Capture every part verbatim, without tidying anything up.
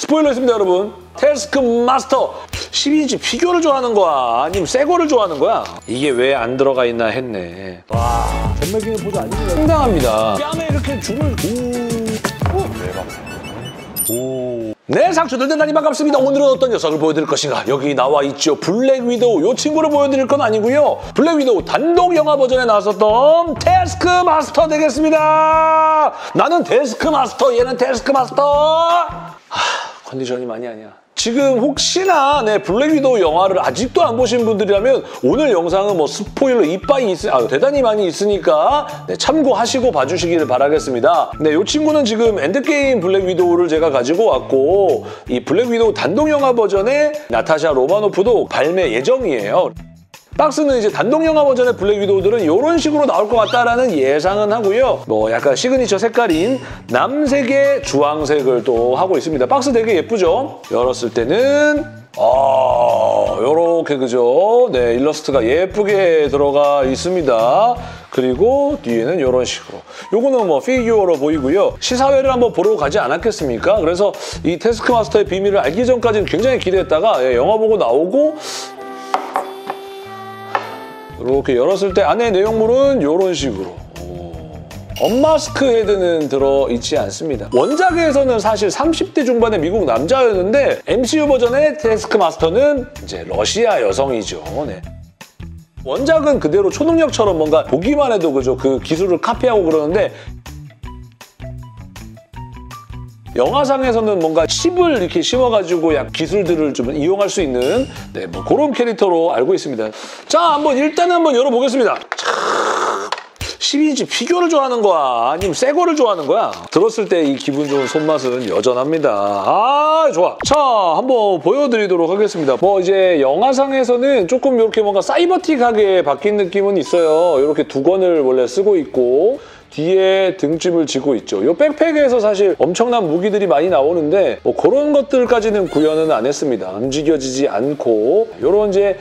스포일러 있습니다, 여러분. 태스크 마스터 십이 인치 피규어를 좋아하는 거야? 아니면 새 거를 좋아하는 거야? 이게 왜 안 들어가 있나 했네. 와, 전매기는 보도 아닙니다. 상당합니다. 뺨에 이렇게 줄을... 오. 대박. 오. 네, 상추들 대단히 반갑습니다. 오늘은 어떤 녀석을 보여드릴 것인가? 여기 나와 있죠. 블랙 위도우. 이 친구를 보여드릴 건 아니고요. 블랙 위도우 단독 영화 버전에 나왔었던 태스크 마스터 되겠습니다. 나는 태스크 마스터, 얘는 태스크 마스터. 하, 컨디션이 많이 아니야. 지금 혹시나 네, 블랙 위도우 영화를 아직도 안 보신 분들이라면 오늘 영상은 뭐 스포일러 이빠이 있, 아, 대단히 많이 있으니까 네, 참고하시고 봐주시기를 바라겠습니다. 네, 이 친구는 지금 엔드게임 블랙 위도우를 제가 가지고 왔고 이 블랙 위도우 단독 영화 버전의 나타샤 로마노프도 발매 예정이에요. 박스는 이제 단독 영화 버전의 블랙 위도우들은 이런 식으로 나올 것 같다라는 예상은 하고요. 뭐 약간 시그니처 색깔인 남색의 주황색을 또 하고 있습니다. 박스 되게 예쁘죠? 열었을 때는 아, 요렇게 그죠? 네, 일러스트가 예쁘게 들어가 있습니다. 그리고 뒤에는 이런 식으로. 요거는 뭐 피규어로 보이고요. 시사회를 한번 보러 가지 않았겠습니까? 그래서 이 태스크 마스터의 비밀을 알기 전까지는 굉장히 기대했다가 예, 영화 보고 나오고 이렇게 열었을 때 안에 내용물은 이런 식으로 언마스크 헤드는 들어있지 않습니다. 원작에서는 사실 삼십 대 중반의 미국 남자였는데 엠씨유 버전의 태스크 마스터는 이제 러시아 여성이죠. 네. 원작은 그대로 초능력처럼 뭔가 보기만 해도 그죠? 그 기술을 카피하고 그러는데 영화상에서는 뭔가 칩을 이렇게 심어가지고 약 기술들을 좀 이용할 수 있는 네, 뭐 그런 캐릭터로 알고 있습니다. 자, 한번 일단은 한번 열어보겠습니다. 십이 인치 피규어를 좋아하는 거야? 아니면 새 거를 좋아하는 거야? 들었을 때 이 기분 좋은 손맛은 여전합니다. 아, 좋아. 자, 한번 보여드리도록 하겠습니다. 뭐 이제 영화상에서는 조금 이렇게 뭔가 사이버틱하게 바뀐 느낌은 있어요. 이렇게 두 권을 원래 쓰고 있고 뒤에 등짐을 지고 있죠. 이 백팩에서 사실 엄청난 무기들이 많이 나오는데 뭐 그런 것들까지는 구현은 안 했습니다. 움직여지지 않고 이런 이제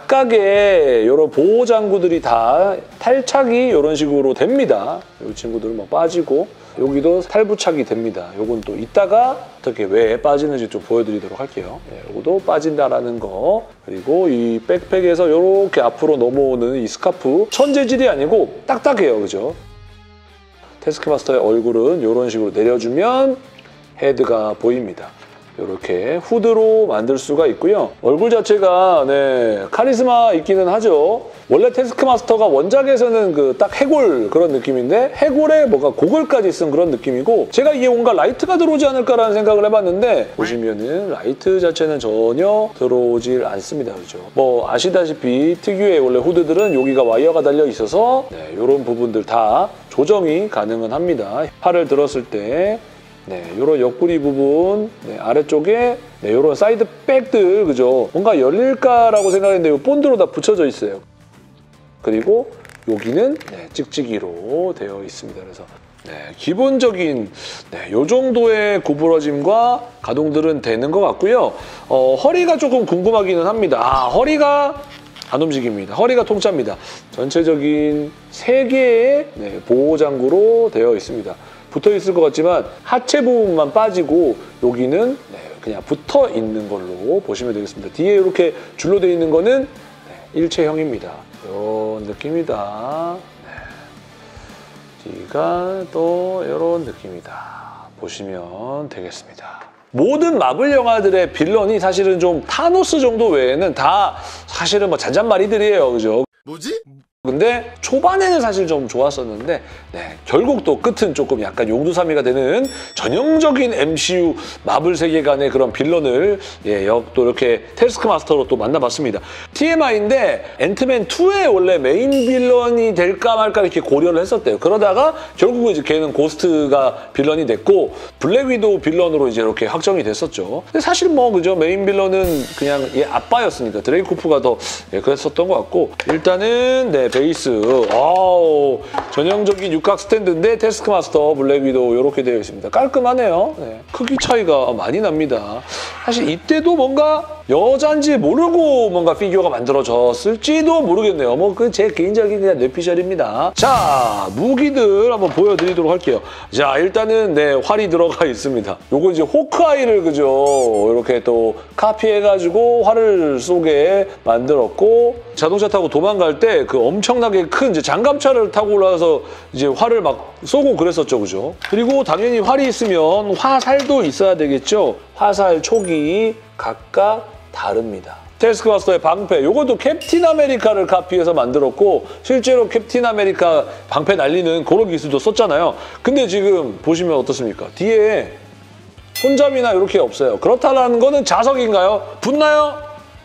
각각의 이런 보호 장구들이 다 탈착이 이런 식으로 됩니다. 이 친구들은 막 빠지고 여기도 탈부착이 됩니다. 요건 또 이따가 어떻게 왜 빠지는지 좀 보여드리도록 할게요. 네, 요것도 빠진다라는 거. 그리고 이 백팩에서 이렇게 앞으로 넘어오는 이 스카프 천재질이 아니고 딱딱해요. 그죠? 태스크 마스터의 얼굴은 이런 식으로 내려주면 헤드가 보입니다. 이렇게 후드로 만들 수가 있고요. 얼굴 자체가 네, 카리스마 있기는 하죠. 원래 태스크 마스터가 원작에서는 그 딱 해골 그런 느낌인데 해골에 뭐가 고글까지 쓴 그런 느낌이고 제가 이게 뭔가 라이트가 들어오지 않을까라는 생각을 해봤는데 보시면은 라이트 자체는 전혀 들어오질 않습니다. 그죠? 뭐 아시다시피 특유의 원래 후드들은 여기가 와이어가 달려 있어서 네, 이런 부분들 다 조정이 가능은 합니다. 팔을 들었을 때 네, 요런 옆구리 부분, 네, 아래쪽에 네, 요런 사이드 백들, 그죠? 뭔가 열릴까라고 생각했는데 요 본드로 다 붙여져 있어요. 그리고 여기는 네, 찍찍이로 되어 있습니다. 그래서 네, 기본적인 네, 요 정도의 구부러짐과 가동들은 되는 것 같고요. 어, 허리가 조금 궁금하기는 합니다. 아, 허리가 안 움직입니다. 허리가 통짜입니다. 전체적인 세 개의 네, 보호장구로 되어 있습니다. 붙어 있을 것 같지만 하체 부분만 빠지고 여기는 네, 그냥 붙어 있는 걸로 보시면 되겠습니다. 뒤에 이렇게 줄로 되어 있는 거는 네, 일체형입니다. 이런 느낌이다. 네. 뒤가 또 이런 느낌이다. 보시면 되겠습니다. 모든 마블 영화들의 빌런이 사실은 좀 타노스 정도 외에는 다 사실은 뭐 잔잔마리들이에요. 그죠? 뭐지? 근데 초반에는 사실 좀 좋았었는데 네, 결국 또 끝은 조금 약간 용두사미가 되는 전형적인 엠씨유 마블 세계관의 그런 빌런을 예, 또 이렇게 태스크 마스터로 또 만나봤습니다. 티엠아이인데 앤트맨 투의 원래 메인 빌런이 될까 말까 이렇게 고려를 했었대요. 그러다가 결국은 이제 걔는 고스트가 빌런이 됐고 블랙 위도우 빌런으로 이제 이렇게 확정이 됐었죠. 근데 사실 뭐 그죠 메인 빌런은 그냥 얘 아빠였으니까 드레이코프가 더 예, 그랬었던 것 같고 일단은 네. 베이스, 아우 전형적인 육각 스탠드인데 태스크 마스터 블랙 위도우 이렇게 되어 있습니다. 깔끔하네요. 네. 크기 차이가 많이 납니다. 사실 이때도 뭔가 여잔지 모르고 뭔가 피규어가 만들어졌을지도 모르겠네요. 뭐 그 제 개인적인 그냥 뇌피셜입니다. 자, 무기들 한번 보여드리도록 할게요. 자, 일단은 네, 활이 들어가 있습니다. 요거 이제 호크아이를 그죠? 이렇게 또 카피해가지고 활을 쏘게 만들었고, 자동차 타고 도망갈 때 그 엄청나게 큰 이제 장갑차를 타고 올라와서 이제 활을 막 쏘고 그랬었죠, 그죠? 그리고 당연히 활이 있으면 화살도 있어야 되겠죠? 화살 촉이 각각 다릅니다. 태스크마스터의 방패, 요것도 캡틴 아메리카를 카피해서 만들었고 실제로 캡틴 아메리카 방패 날리는 그런 기술도 썼잖아요. 근데 지금 보시면 어떻습니까? 뒤에 손잡이나 이렇게 없어요. 그렇다는 거는 자석인가요? 붙나요?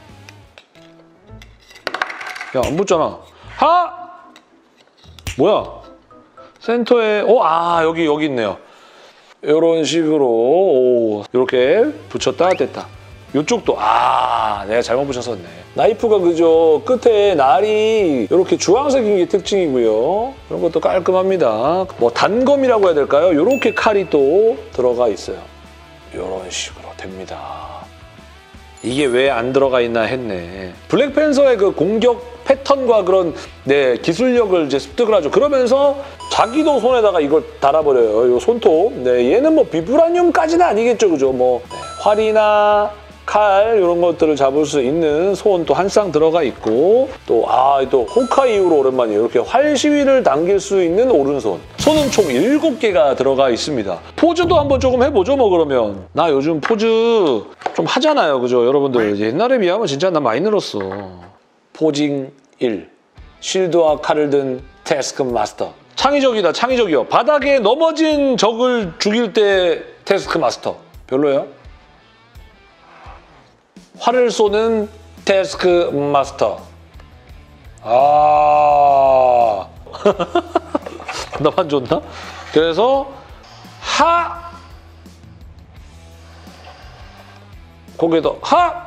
야, 안 붙잖아. 하! 뭐야? 센터에, 어, 아, 여기, 여기 있네요. 이런 식으로, 오, 이렇게 붙였다, 뗐다. 이쪽도, 아, 내가 잘못 붙였었네. 나이프가 그저 끝에 날이 이렇게 주황색인 게 특징이고요. 이런 것도 깔끔합니다. 뭐 단검이라고 해야 될까요? 이렇게 칼이 또 들어가 있어요. 이런 식으로 됩니다. 이게 왜 안 들어가 있나 했네. 블랙팬서의 그 공격 패턴과 그런 네, 기술력을 이제 습득을 하죠. 그러면서 자기도 손에다가 이걸 달아버려요. 이 손톱. 네, 얘는 뭐 비브라늄까지는 아니겠죠, 그죠? 뭐 네, 활이나 칼 이런 것들을 잡을 수 있는 손 또 한 쌍 들어가 있고 또 아 또 호카이 이후로 오랜만이에요. 이렇게 활 시위를 당길 수 있는 오른손. 손은 총 일곱 개가 들어가 있습니다. 포즈도 한번 조금 해보죠, 뭐 그러면. 나 요즘 포즈 좀 하잖아요, 그죠? 여러분들 옛날에 비하면 진짜 나 많이 늘었어. 포징 일. 실드와 칼을 든 태스크마스터. 창의적이다, 창의적이요. 바닥에 넘어진 적을 죽일 때 태스크마스터. 별로예요? 활을 쏘는 태스크마스터. 아, 나만 좋나? 그래서 하, 거기에다 하,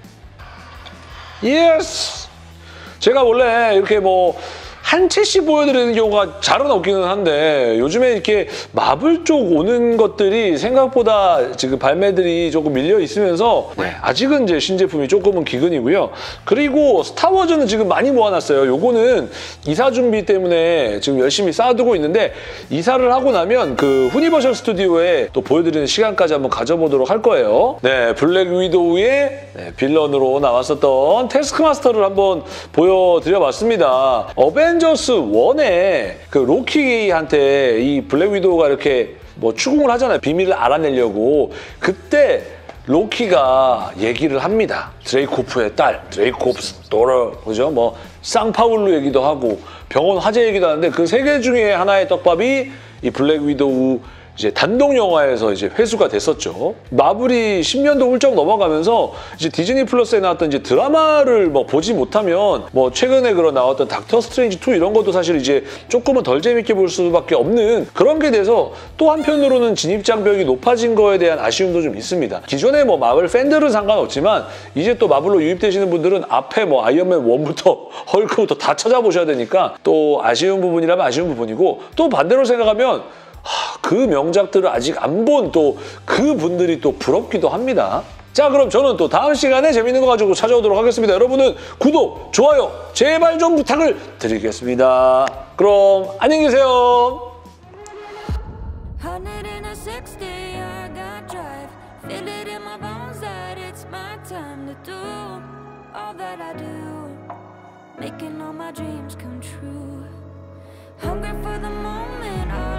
예스. 제가 원래 이렇게 뭐 한 채씩 보여드리는 경우가 잘은 없기는 한데 요즘에 이렇게 마블 쪽 오는 것들이 생각보다 지금 발매들이 조금 밀려 있으면서 네, 아직은 이제 신제품이 조금은 기근이고요. 그리고 스타워즈는 지금 많이 모아놨어요. 요거는 이사 준비 때문에 지금 열심히 쌓아두고 있는데 이사를 하고 나면 그 후니버셜 스튜디오에 또 보여드리는 시간까지 한번 가져보도록 할 거예요. 네, 블랙 위도우의 네, 빌런으로 나왔었던 태스크마스터를 한번 보여드려봤습니다. 어벤 어벤져스 원에 그 로키한테 이 블랙 위도우가 이렇게 뭐 추궁을 하잖아요. 비밀을 알아내려고. 그때 로키가 얘기를 합니다. 드레이코프의 딸, 드레이코프스 도러, 그죠? 뭐 쌍파울루 얘기도 하고 병원 화재 얘기도 하는데 그 세 개 중에 하나의 떡밥이 이 블랙 위도우 이제 단독 영화에서 이제 회수가 됐었죠. 마블이 십 년도 훌쩍 넘어가면서 이제 디즈니 플러스에 나왔던 이제 드라마를 뭐 보지 못하면 뭐 최근에 그런 나왔던 닥터 스트레인지 투 이런 것도 사실 이제 조금은 덜 재밌게 볼 수밖에 없는 그런 게 돼서 또 한편으로는 진입장벽이 높아진 거에 대한 아쉬움도 좀 있습니다. 기존에 뭐 마블 팬들은 상관없지만 이제 또 마블로 유입되시는 분들은 앞에 뭐 아이언맨 원부터 헐크부터 다 찾아보셔야 되니까 또 아쉬운 부분이라면 아쉬운 부분이고 또 반대로 생각하면 하, 그 명작들을 아직 안 본 또 그 분들이 또 부럽기도 합니다. 자, 그럼 저는 또 다음 시간에 재밌는 거 가지고 찾아오도록 하겠습니다. 여러분은 구독, 좋아요 제발 좀 부탁을 드리겠습니다. 그럼 안녕히 계세요.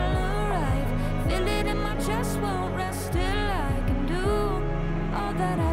Feel it in my chest, won't rest till I can do all that I